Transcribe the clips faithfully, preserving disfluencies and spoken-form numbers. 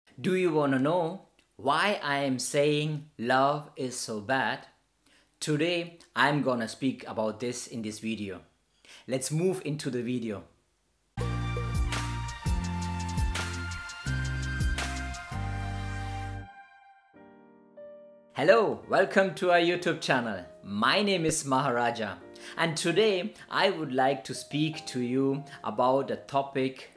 Do you want to know why I am saying love is so bad? Today I'm gonna speak about this in this video. Let's move into the video. Hello, welcome to our YouTube channel. My name is Maharaja, and today I would like to speak to you about the topic,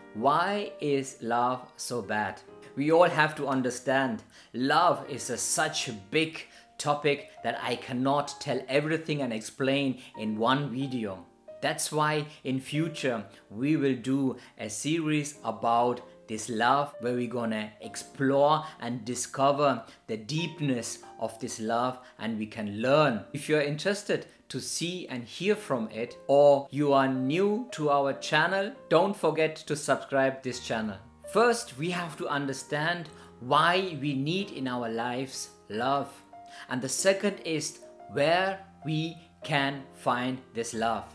why is love so bad? We all have to understand love is a, such a big topic that I cannot tell everything and explain in one video. That's why in future we will do a series about this love where we're gonna explore and discover the deepness of this love, and we can learn. If you're interested to see and hear from it, or you are new to our channel, don't forget to subscribe this channel. First, we have to understand why we need in our lives love. And the second is where we can find this love.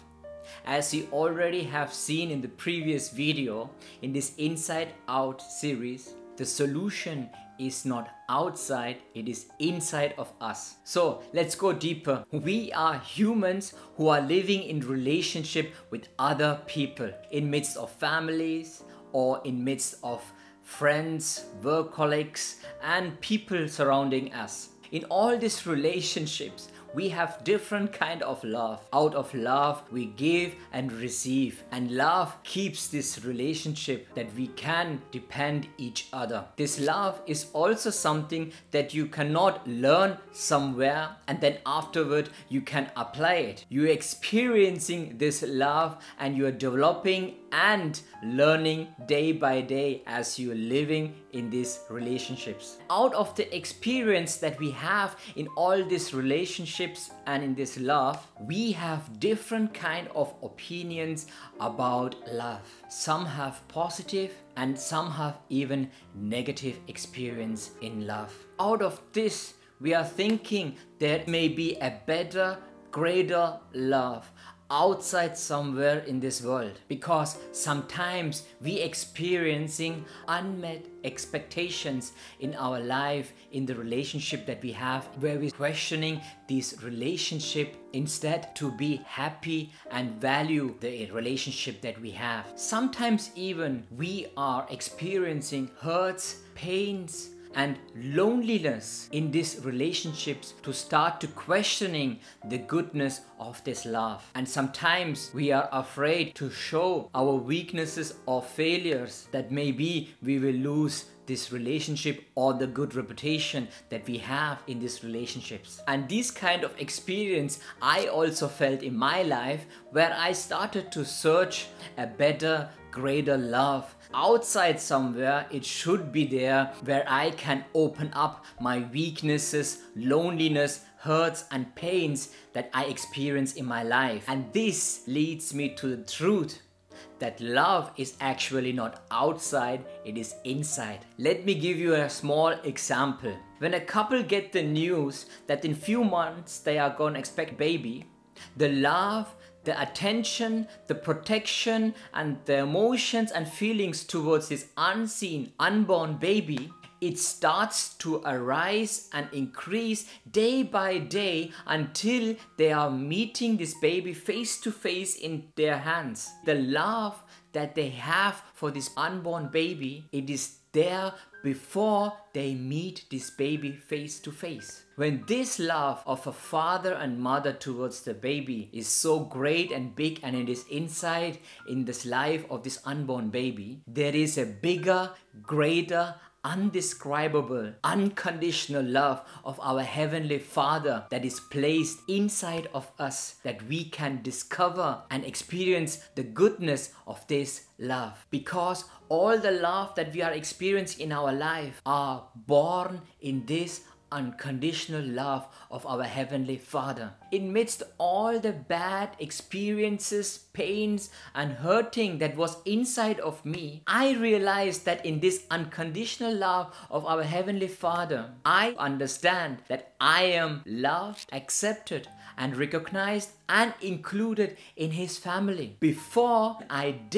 As you already have seen in the previous video, in this Inside Out series, the solution is not outside, it is inside of us. So let's go deeper. We are humans who are living in relationship with other people, in midst of families, or in midst of friends, work colleagues, and people surrounding us. In all these relationships, we have different kind of love. Out of love, we give and receive. And love keeps this relationship that we can depend each other. This love is also something that you cannot learn somewhere and then afterward you can apply it. You're experiencing this love and you're developing and learning day by day as you're living in these relationships. Out of the experience that we have in all these relationships and in this love, we have different kind of opinions about love. Some have positive and some have even negative experience in love. Out of this, we are thinking there may be a better, greater love outside somewhere in this world, because sometimes we experiencing unmet expectations in our life, in the relationship that we have, where we're questioning this relationship instead to be happy and value the relationship that we have. Sometimes even we are experiencing hurts, pains, and loneliness in these relationships to start to questioning the goodness of this love. And sometimes we are afraid to show our weaknesses or failures, that maybe we will lose this relationship or the good reputation that we have in these relationships. And this kind of experience I also felt in my life, where I started to search a better, greater love. Outside somewhere, it should be there, where I can open up my weaknesses, loneliness, hurts and pains that I experience in my life. And this leads me to the truth that love is actually not outside, it is inside. Let me give you a small example. When a couple get the news that in few months they are gonna expect a baby, the love, the attention, the protection, and the emotions and feelings towards this unseen, unborn baby, it starts to arise and increase day by day until they are meeting this baby face to face in their hands. The love that they have for this unborn baby, it is there before they meet this baby face to face. When this love of a father and mother towards the baby is so great and big, and it is inside in this life of this unborn baby, there is a bigger, greater, undescribable, unconditional love of our Heavenly Father that is placed inside of us, that we can discover and experience the goodness of this love. Because all the love that we are experiencing in our life are born in this unconditional love of our Heavenly Father. In midst all the bad experiences, pains and hurting that was inside of me, I realized that in this unconditional love of our Heavenly Father, I understand that I am loved, accepted and recognized and included in His family. Before I did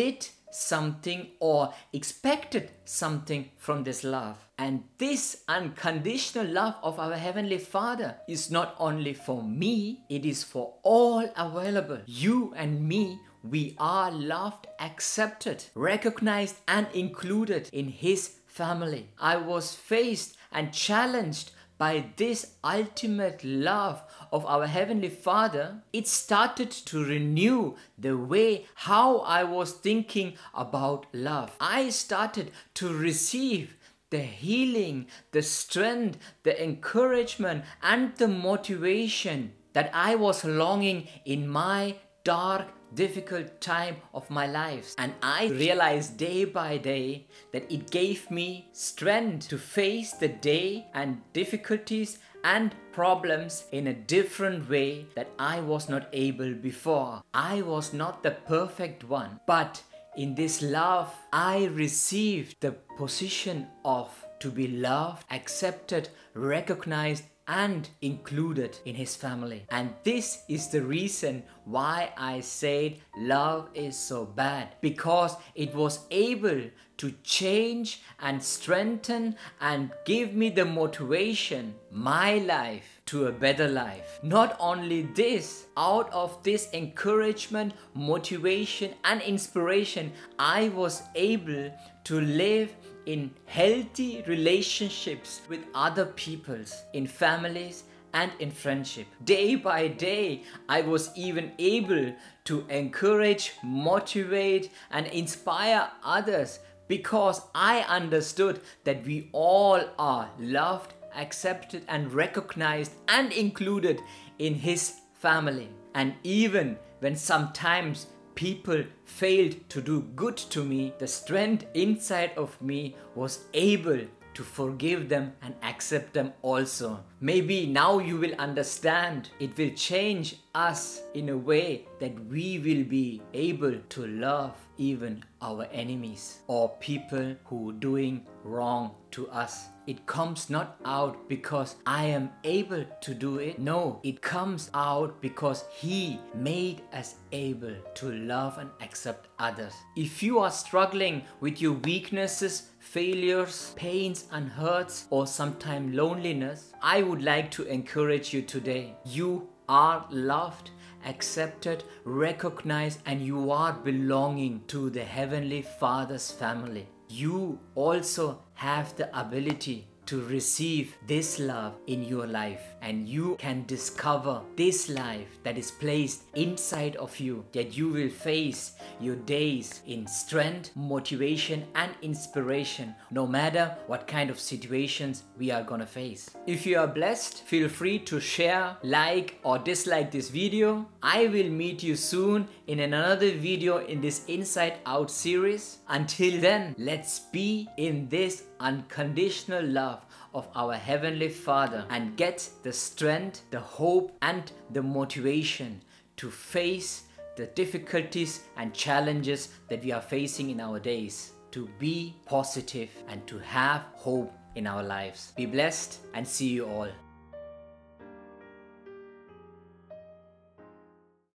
something or expected something from this love. And this unconditional love of our Heavenly Father is not only for me, it is for all available. You and me, we are loved, accepted, recognized and included in His family. I was faced and challenged by this ultimate love of our Heavenly Father. It started to renew the way how I was thinking about love. I started to receive the healing, the strength, the encouragement and the motivation that I was longing in my dark, difficult time of my life. And I realized day by day that it gave me strength to face the day and difficulties and problems in a different way that I was not able before. I was not the perfect one, but in this love, I received the position of to be loved, accepted, recognized, and included in His family. And this is the reason why I said love is so bad, because it was able to change and strengthen and give me the motivation, my life, to a better life. Not only this, out of this encouragement, motivation and inspiration, I was able to live in healthy relationships with other peoples, in families and in friendship. Day by day, I was even able to encourage, motivate and inspire others, because I understood that we all are loved, accepted and recognized and included in His family. And even when sometimes people failed to do good to me, the strength inside of me was able to forgive them and accept them also. Maybe now you will understand. It will change us in a way that we will be able to love even our enemies or people who are doing wrong to us. It comes not out because I am able to do it. No, it comes out because He made us able to love and accept others. If you are struggling with your weaknesses, failures, pains and hurts, or sometimes loneliness, I would like to encourage you today. You are loved, accepted, recognized, and you are belonging to the Heavenly Father's family. You also have the ability to receive this love in your life, and you can discover this life that is placed inside of you, that you will face your days in strength, motivation and inspiration, no matter what kind of situations we are gonna face. If you are blessed, feel free to share, like or dislike this video. I will meet you soon in another video in this Inside Out series. Until then, let's be in this unconditional love of our Heavenly Father and get the strength, the hope and the motivation to face the difficulties and challenges that we are facing in our days, to be positive and to have hope in our lives. Be blessed and see you all.